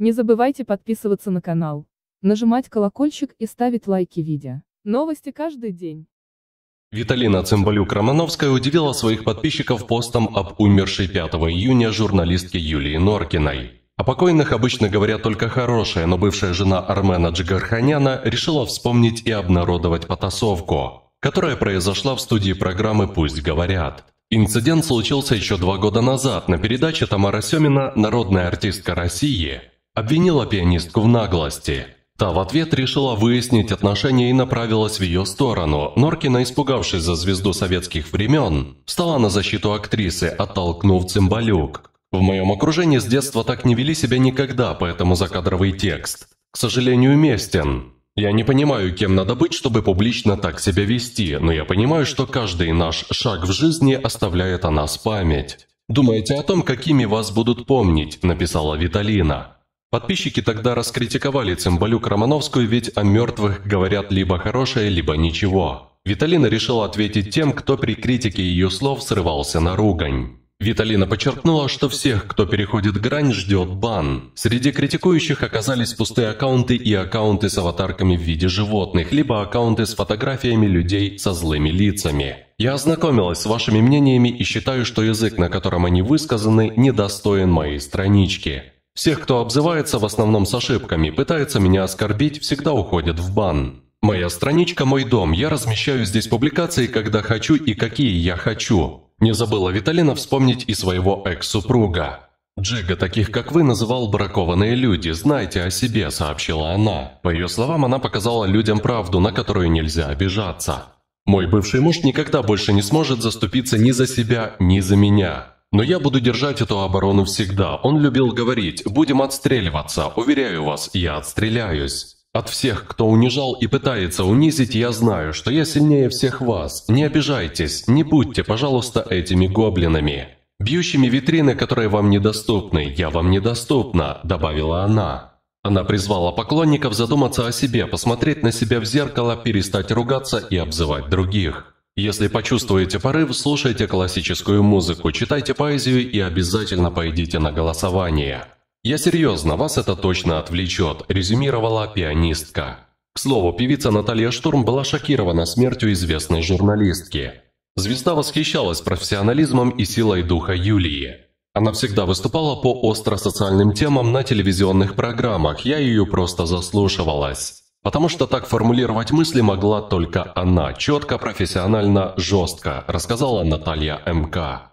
Не забывайте подписываться на канал, нажимать колокольчик и ставить лайки видео. Новости каждый день. Виталина Цымбалюк-Романовская удивила своих подписчиков постом об умершей 5 июня журналистке Юлии Норкиной. О покойных обычно говорят только хорошее, но бывшая жена Армена Джигарханяна решила вспомнить и обнародовать потасовку, которая произошла в студии программы «Пусть говорят». Инцидент случился еще 2 года назад. На передаче Тамара Семина, народная артистка России, обвинила пианистку в наглости. Та в ответ решила выяснить отношения и направилась в ее сторону. Норкина, испугавшись за звезду советских времен, встала на защиту актрисы, оттолкнув Цымбалюк. В моем окружении с детства так не вели себя никогда, поэтому закадровый текст, к сожалению, уместен. Я не понимаю, кем надо быть, чтобы публично так себя вести, но я понимаю, что каждый наш шаг в жизни оставляет о нас память. Думайте о том, какими вас будут помнить, написала Виталина. Подписчики тогда раскритиковали Цымбалюк-Романовскую, ведь о мертвых говорят либо хорошее, либо ничего. Виталина решила ответить тем, кто при критике ее слов срывался на ругань. Виталина подчеркнула, что всех, кто переходит грань, ждет бан. Среди критикующих оказались пустые аккаунты и аккаунты с аватарками в виде животных, либо аккаунты с фотографиями людей со злыми лицами. Я ознакомилась с вашими мнениями и считаю, что язык, на котором они высказаны, недостоин моей странички. Всех, кто обзывается в основном с ошибками, пытается меня оскорбить, всегда уходят в бан. Моя страничка – мой дом, я размещаю здесь публикации, когда хочу и какие я хочу. Не забыла Виталина вспомнить и своего экс-супруга. «Джига таких, как вы, называл бракованные люди, знайте о себе», – сообщила она. По ее словам, она показала людям правду, на которую нельзя обижаться. «Мой бывший муж никогда больше не сможет заступиться ни за себя, ни за меня. Но я буду держать эту оборону всегда. Он любил говорить: будем отстреливаться. Уверяю вас, я отстреляюсь. От всех, кто унижал и пытается унизить, я знаю, что я сильнее всех вас. Не обижайтесь, не будьте, пожалуйста, этими гоблинами, бьющими витрины, которые вам недоступны. Я вам недоступна», – добавила она. Она призвала поклонников задуматься о себе, посмотреть на себя в зеркало, перестать ругаться и обзывать других. Если почувствуете порыв, слушайте классическую музыку, читайте поэзию и обязательно пойдите на голосование. «Я серьезно, вас это точно отвлечет», – резюмировала пианистка. К слову, певица Наталья Штурм была шокирована смертью известной журналистки. Звезда восхищалась профессионализмом и силой духа Юлии. Она всегда выступала по остро-социальным темам на телевизионных программах, я ее просто заслушивалась. Потому что так формулировать мысли могла только она, четко, профессионально, жестко, рассказала Наталья МК.